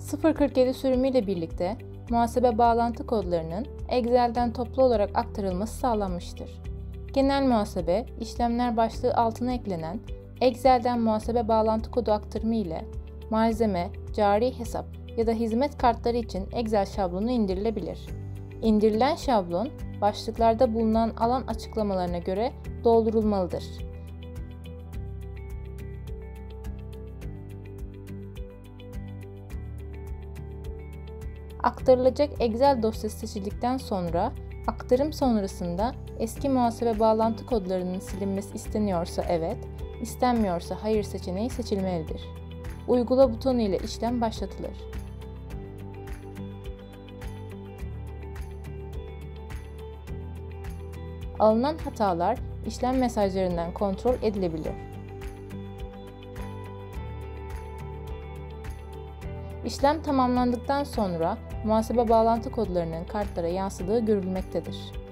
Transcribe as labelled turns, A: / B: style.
A: 047 sürümüyle birlikte muhasebe bağlantı kodlarının Excel'den toplu olarak aktarılması sağlanmıştır. Genel muhasebe işlemler başlığı altına eklenen Excel'den muhasebe bağlantı kodu aktarımı ile malzeme, cari hesap ya da hizmet kartları için Excel şablonu indirilebilir. İndirilen şablon, başlıklarda bulunan alan açıklamalarına göre doldurulmalıdır. Aktarılacak Excel dosyası seçildikten sonra, aktarım sonrasında eski muhasebe bağlantı kodlarının silinmesi isteniyorsa evet, istenmiyorsa hayır seçeneği seçilmelidir. Uygula butonu ile işlem başlatılır. Alınan hatalar işlem mesajlarından kontrol edilebilir. İşlem tamamlandıktan sonra muhasebe bağlantı kodlarının kartlara yansıdığı görülmektedir.